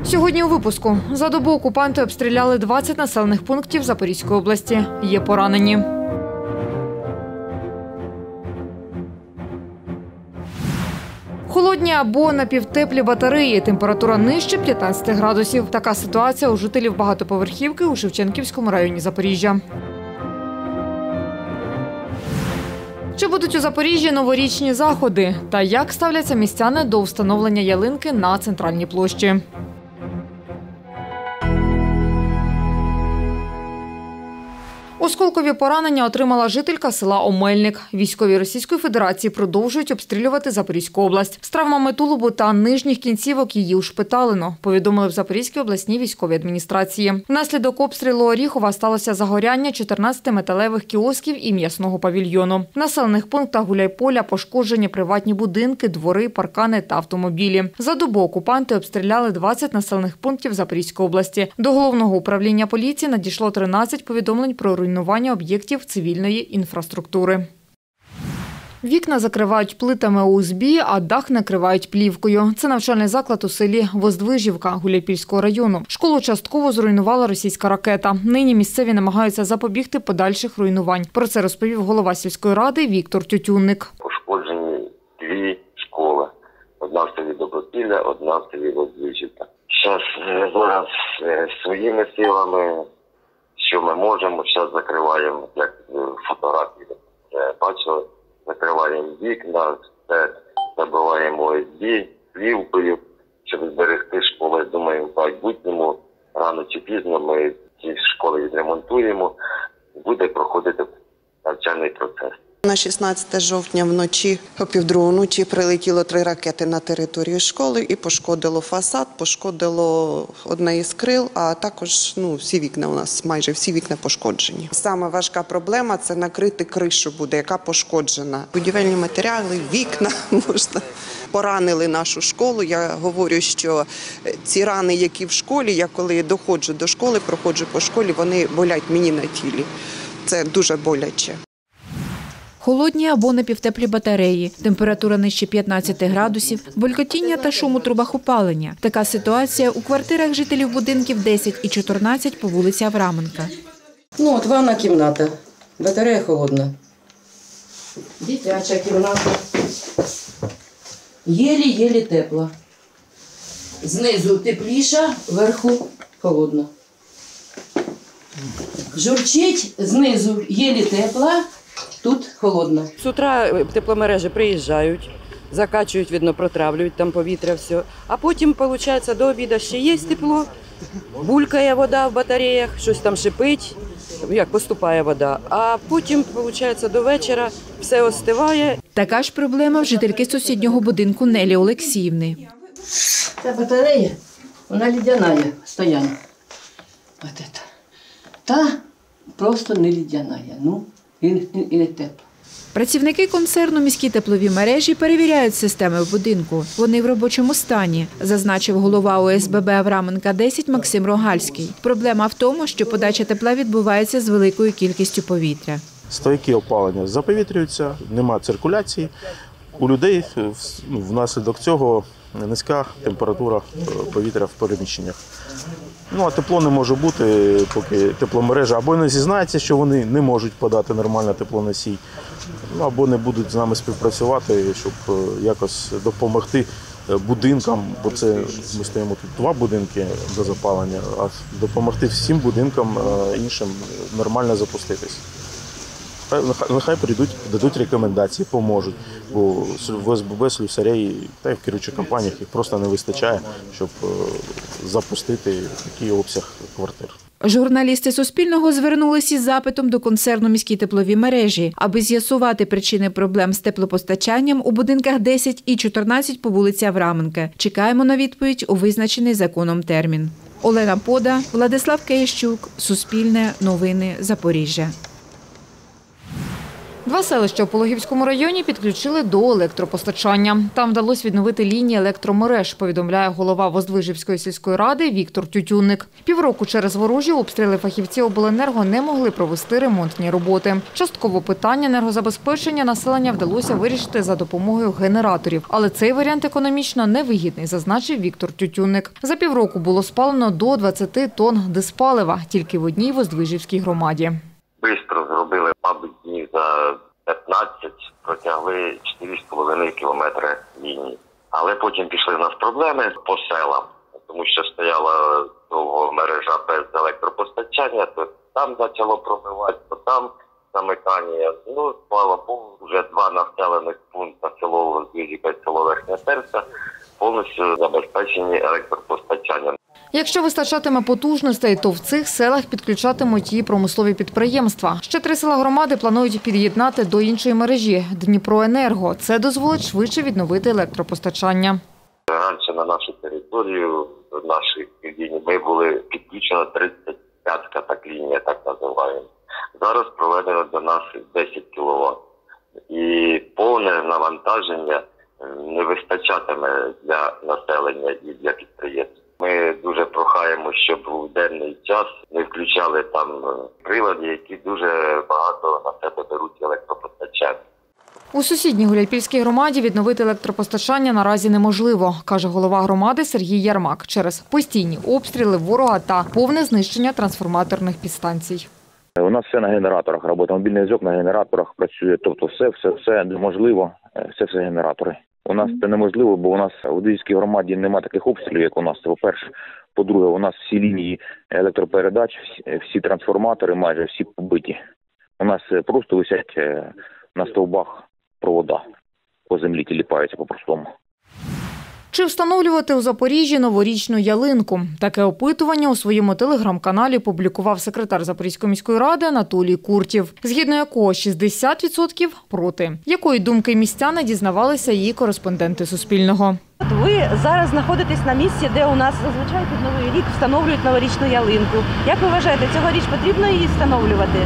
Сьогодні у випуску. За добу окупанти обстріляли 20 населених пунктів Запорізької області. Є поранені. Холодні або напівтеплі батареї. Температура нижче 15 градусів. Така ситуація у жителів багатоповерхівки у Шевченківському районі Запоріжжя. Чи будуть у Запоріжжі новорічні заходи? Та як ставляться містяни до встановлення ялинки на центральній площі? Осколкові поранення отримала жителька села Омельник. Військові Російської Федерації продовжують обстрілювати Запорізьку область. З травмами тулубу та нижніх кінцівок її ушпиталено, повідомили в Запорізькій обласній військовій адміністрації. Внаслідок обстрілу Оріхова сталося загоряння 14 металевих кіосків і м'ясного павільйону. В населених пунктах Гуляйполя пошкоджені приватні будинки, двори, паркани та автомобілі. За добу окупанти обстріляли 20 населених пунктів Запорізької області. До Головного управління поліції надійшло 13 повідомлень про руйнування об'єктів цивільної інфраструктури. Вікна закривають плитами ОСБ, а дах накривають плівкою. Це навчальний заклад у селі Воздвижівка Гуляйпільського району. Школу частково зруйнувала російська ракета. Нині місцеві намагаються запобігти подальших руйнувань. Про це розповів голова сільської ради Віктор Тютюнник. Пошкоджені дві школи. Одна в селі Добропілля, одна в селі Воздвижівка. Зараз своїми силами, що ми можемо, зараз закриваємо, як фотографії бачили, закриваємо вікна, все забиваємо ОСБ, плівкою, щоб зберегти школи. Думаю, в майбутньому, рано чи пізно ми ці школи відремонтуємо, буде проходити навчальний процес. На 16 жовтня вночі, о 1:30 ночі, прилетіло 3 ракети на територію школи і пошкодило фасад, пошкодило одне із крил, а також всі вікна у нас, майже всі вікна пошкоджені. Саме важка проблема – це накрити кришу буде, яка пошкоджена. Будівельні матеріали, вікна можна. Поранили нашу школу. Я говорю, що ці рани, які в школі, я коли доходжу до школи, проходжу по школі, вони болять мені на тілі. Це дуже боляче. Холодні або напівтеплі батареї, температура нижче 15 градусів, булькотіння та шум у трубах опалення. Така ситуація у квартирах жителів будинків 10 і 14 по вулиці Авраменка. От ванна кімната, батарея холодна. Дитяча кімната. Єлі-єлі тепла. Знизу тепліша, вверху холодна. Журчить, знизу єлі тепла. Тут холодно. З утра тепломережі приїжджають, закачують, видно, протравлюють там повітря, все. А потім, виходить, до обіду ще є тепло, булькає вода в батареях, щось там шипить, як поступає вода. А потім, виходить, до вечора все остиває. Така ж проблема в жительки сусіднього будинку Нелі Олексіївни. Ця батарея, вона ледяна стоянка. Та просто не ледяна, і не тепло. Працівники концерну «Міські теплові мережі» перевіряють системи в будинку. Вони в робочому стані, зазначив голова ОСББ Авраменка-10 Максим Рогальський. Проблема в тому, що подача тепла відбувається з великою кількістю повітря. Стойки опалення заповітрюються, немає циркуляції. У людей внаслідок цього низька температура повітря в переміщеннях. А тепло не може бути, поки тепломережа або не зізнається, що вони не можуть подати нормально теплоносій, або не будуть з нами співпрацювати, щоб якось допомогти будинкам, бо ми стоїмо тут 2 будинки до запалення, а допомогти всім будинкам іншим нормально запуститись. Нехай прийдуть, дадуть рекомендації, поможуть, бо в ОСББ слюсарей та й в керуючих компаніях їх просто не вистачає, щоб запустити такий обсяг квартир. Журналісти Суспільного звернулися із запитом до концерну «Міські теплові мережі», аби з'ясувати причини проблем з теплопостачанням у будинках 10 і 14 по вулиці Авраменка. Чекаємо на відповідь у визначений законом термін. Олена Пода, Владислав Киящук, Суспільне, Новини, Запоріжжя. 2 селища у Пологівському районі підключили до електропостачання. Там вдалося відновити лінії електромереж, повідомляє голова Воздвижівської сільської ради Віктор Тютюнник. Півроку через ворожі обстріли фахівці обленерго не могли провести ремонтні роботи. Частково питання енергозабезпечення населення вдалося вирішити за допомогою генераторів. Але цей варіант економічно невигідний, зазначив Віктор Тютюнник. За півроку було спалено до 20 тонн диспалива тільки в одній Воздвижівській громаді. Бистро зробили, мабуть, днів за 15, протягли 4,5 кілометри лінії. Але потім пішли в нас проблеми по селам, тому що стояла довго мережа без електропостачання, то там почало пробивати, то там замикання. Ну, слава Богу, вже 2 населених пункти, село Воздвижівка і село Верхня Терця, повністю забезпечені електропостачанням. Якщо вистачатиме потужностей, то в цих селах підключатимуть і промислові підприємства. Ще 3 села громади планують під'єднати до іншої мережі – Дніпроенерго. Це дозволить швидше відновити електропостачання. Раніше на нашу територію, в нашій лінії, ми були підключені 35-ка так лінія, так називаємо. Зараз проведено до нас 10 кВт. І повне навантаження не вистачатиме для населення і для підприємств. Ми дуже прохаємо, щоб у денний час не включали там прилади, які дуже багато на себе беруть електропостачання. У сусідній Гуляйпільській громаді відновити електропостачання наразі неможливо, каже голова громади Сергій Ярмак, через постійні обстріли ворога та повне знищення трансформаторних підстанцій. У нас все на генераторах, робота мобільний зв'язок на генераторах працює, тобто все неможливо, все генератори. У нас це неможливо, бо у нас у Воздвижівській громаді немає таких обстрілів, як у нас, це по-перше. По-друге, у нас всі лінії електропередач, всі трансформатори майже всі побиті. У нас просто висять на стовбах провода, по землі тіліпаються по-простому. Чи встановлювати у Запоріжжі новорічну ялинку? Таке опитування у своєму телеграм-каналі публікував секретар Запорізької міської ради Анатолій Куртів, згідно якого 60% проти. Якої думки містяни дізнавалися її кореспонденти Суспільного. Ви зараз знаходитесь на місці, де у нас зазвичай під Новий рік встановлюють новорічну ялинку. Як ви вважаєте, цьогоріч потрібно її встановлювати?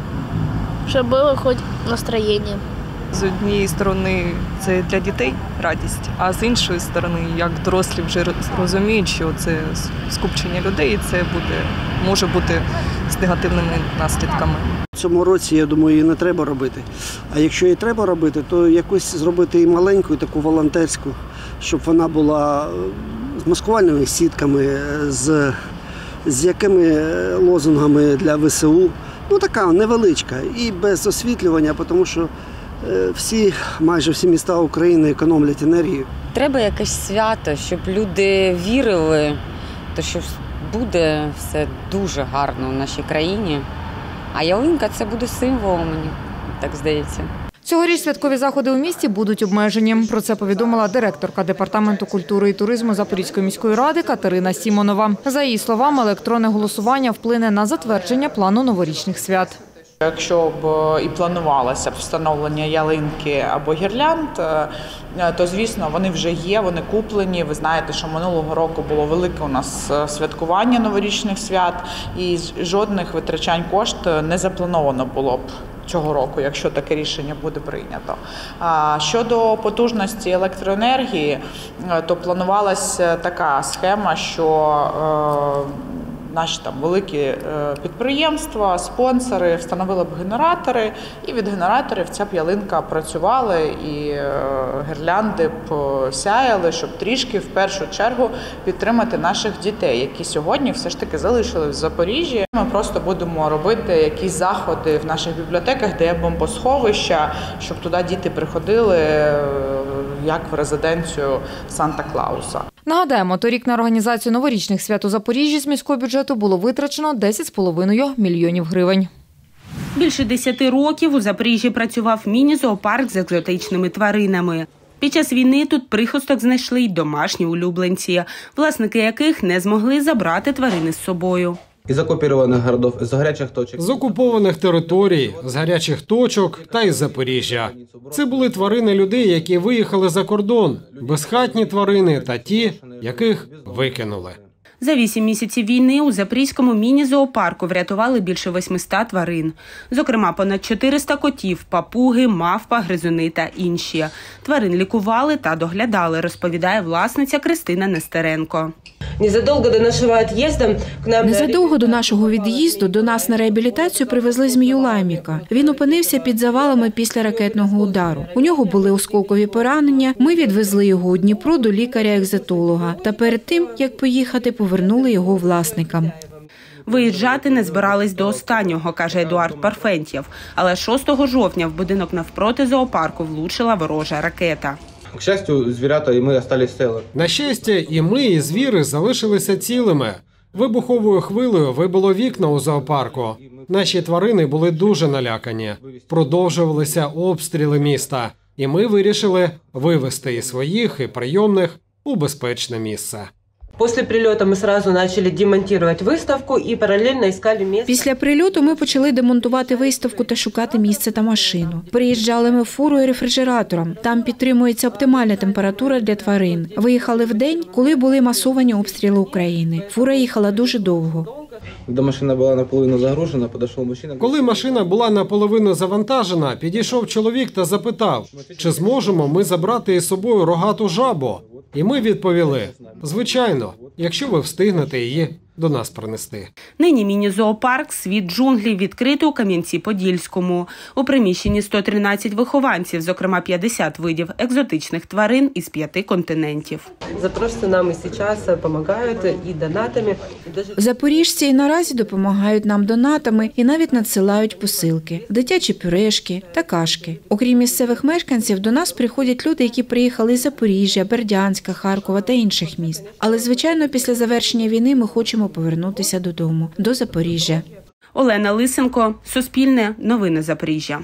Щоб було хоч настроєння. З однієї сторони це для дітей радість, а з іншої сторони, як дорослі вже розуміють, що це скупчення людей, і це може бути з негативними наслідками. В цьому році, я думаю, її не треба робити. А якщо її треба робити, то якусь зробити і маленьку, і таку волонтерську, щоб вона була з маскувальними сітками, з якими лозунгами для ВСУ. Ну, така невеличка і без освітлювання, тому що майже всі міста України економлять енергію. Треба якесь свято, щоб люди вірили, що буде все дуже гарно в нашій країні. А ялинка – це буде символом, мені так здається. Цьогоріч святкові заходи у місті будуть обмежені. Про це повідомила директорка Департаменту культури і туризму Запорізької міської ради Катерина Сімонова. За її словами, електронне голосування вплине на затвердження плану новорічних свят. Якщо б і планувалося б встановлення ялинки або гірлянд, то, звісно, вони вже є, вони куплені. Ви знаєте, що минулого року було велике у нас святкування новорічних свят, і жодних витрачань коштів не заплановано було б цього року, якщо таке рішення буде прийнято. Щодо потужності електроенергії, то планувалася така схема, що наші там великі підприємства, спонсори встановили б генератори, і від генераторів ця б ялинка працювала, і гірлянди б сяяли, щоб трішки в першу чергу підтримати наших дітей, які сьогодні все ж таки залишились в Запоріжжі. Ми просто будемо робити якісь заходи в наших бібліотеках, де є бомбосховища, щоб туди діти приходили, як в резиденцію Санта-Клауса. Нагадаємо, торік на організацію новорічних свят у Запоріжжі з міського бюджету було витрачено 10,5 мільйонів гривень. Більше 10 років у Запоріжжі працював міні-зоопарк з екзотичними тваринами. Під час війни тут прихисток знайшли й домашні улюбленці, власники яких не змогли забрати тварини з собою. Із окупованих городів, з гарячих точок. З окупованих територій, з гарячих точок та із Запоріжжя. Це були тварини людей, які виїхали за кордон, безхатні тварини та ті, яких викинули. За 8 місяців війни у Запорізькому міні-зоопарку врятували більше 800 тварин. Зокрема, понад 400 котів, папуги, мавпа, гризуни та інші. Тварин лікували та доглядали, розповідає власниця Кристина Нестеренко. Незадовго до нашого від'їзду до нас на реабілітацію привезли змію Лайміка. Він опинився під завалами після ракетного удару. У нього були осколкові поранення. Ми відвезли його у Дніпро до лікаря-екзотолога. Та перед тим, як поїхати, повернули його власникам. Виїжджати не збирались до останнього, каже Едуард Парфентьєв. Але 6 жовтня в будинок навпроти зоопарку влучила ворожа ракета. К щастю, звірята і ми залишилися цілі. На щастя, і ми, і звіри залишилися цілими. Вибуховою хвилею вибило вікна у зоопарку. Наші тварини були дуже налякані. Продовжувалися обстріли міста. І ми вирішили вивезти і своїх, і прийомних у безпечне місце. Після прильоту ми одразу почали демонтувати виставку і паралельно шукали місце. Після прильоту ми почали демонтувати виставку та шукати місце та машину. Приїжджали ми фурою рефрижератором. Там підтримується оптимальна температура для тварин. Виїхали в день, коли були масовані обстріли України. Фура їхала дуже довго. Коли машина була наполовину загружена, підійшов мужчина. Коли машина була наполовину завантажена, підійшов чоловік та запитав, чи зможемо ми забрати із собою рогату жабу. І ми відповіли, звичайно, якщо ви встигнете її до нас принести. Нині міні-зоопарк «Світ джунглів» відкритий у Кам'янці-Подільському. У приміщенні 113 вихованців, зокрема 50 видів екзотичних тварин із 5 континентів. Запорожці нам і зараз допомагають і донатами. Запоріжці і наразі допомагають нам донатами і навіть надсилають посилки, дитячі пюрешки та кашки. Окрім місцевих мешканців, до нас приходять люди, які приїхали з Запоріжжя, Бердянська, Харкова та інших міст. Але, звичайно, після завершення війни ми хочемо повернутися додому, до Запоріжжя. Олена Лисенко, Суспільне, Новини Запоріжжя.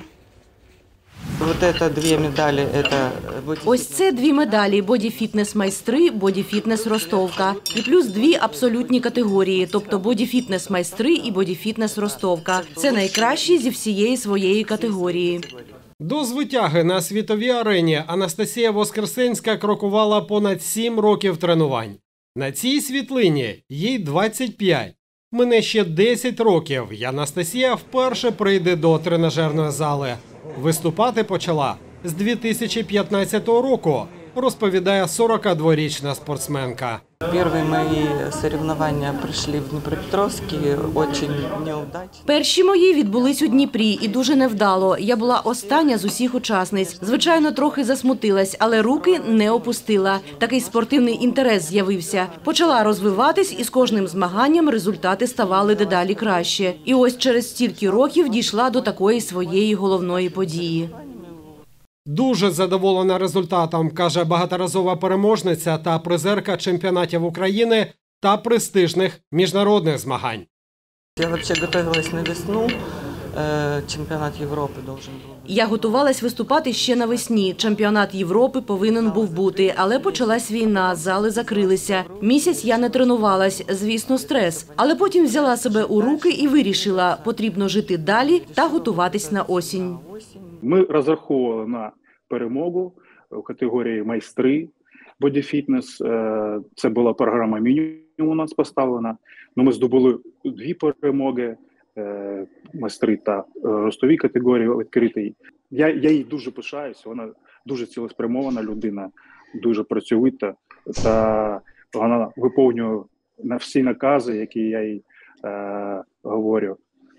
Ось це 2 медалі – боді-фітнес-майстри, боді-фітнес-ростовка. І плюс 2 абсолютні категорії, тобто боді-фітнес-майстри і боді-фітнес-ростовка. Це найкращі зі всієї своєї категорії. До звитяги на світовій арені Анастасія Воскресенська крокувала понад 7 років тренувань. На цій світлині їй 25. Мине ще 10 років, і Анастасія вперше прийде до тренажерної зали. Виступати почала з 2015 року, розповідає 42-річна спортсменка. Перші мої соревновання пройшли в Дніпропетровській, дуже неудачно. Перші мої відбулись у Дніпрі і дуже невдало. Я була остання з усіх учасниць. Звичайно, трохи засмутилась, але руки не опустила. Такий спортивний інтерес з'явився. Почала розвиватись і з кожним змаганням результати ставали дедалі краще. І ось через стільки років дійшла до такої своєї головної події. Дуже задоволена результатом, каже багаторазова переможниця та призерка чемпіонатів України та престижних міжнародних змагань. Я взагалі готувалась на весну. Чемпіонат Європи должен був бути. Я готувалась виступати ще навесні. Чемпіонат Європи повинен був бути, але почалась війна, зали закрилися. Місяць я не тренувалась, звісно, стрес. Але потім взяла себе у руки і вирішила, потрібно жити далі та готуватись на осінь. Ми розраховували на перемогу в категорії майстри бодіфітнес. Це була програма мінімум у нас поставлена. Ми здобули 2 перемоги, майстри та ростові категорії відкритій. Я їй дуже пишаюся, вона дуже цілеспрямована людина, дуже працьовита, та вона виповнює на всі накази, які я їй говорю.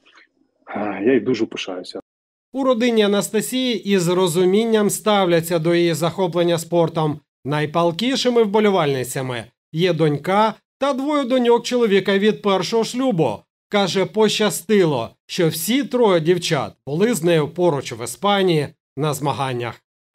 Я їй дуже пишаюся. У родині Анастасії із розумінням ставляться до її захоплення спортом. Найпалкішими вболівальницями є донька та 2 доньок чоловіка від першого шлюбу. Каже, пощастило, що всі 3 дівчат були з нею поруч в Іспанії на змаганнях.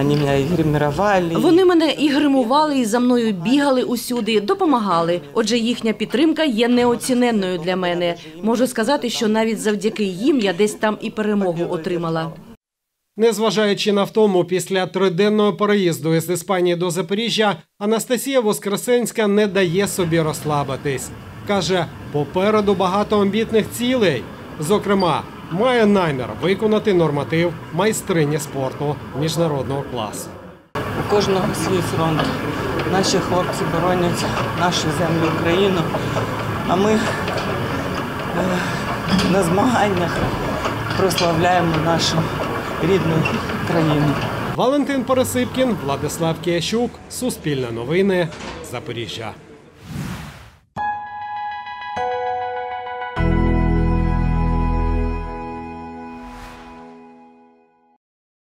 Вони мене і гримували, і за мною бігали усюди, допомагали. Отже, їхня підтримка є неоціненною для мене. Можу сказати, що навіть завдяки їм я десь там і перемогу отримала. Незважаючи на втому, після 3-денного переїзду із Іспанії до Запоріжжя, Анастасія Воскресенська не дає собі розслабитись. Каже, попереду багато амбітних цілей. Зокрема, має намір виконати норматив майстрині спорту міжнародного класу. У кожного свій фронт. Наші хлопці боронять нашу землю, Україну, а ми на змаганнях прославляємо нашу рідну країну. Валентин Пересипкін, Владислав Киящук, Суспільне новини, Запоріжжя.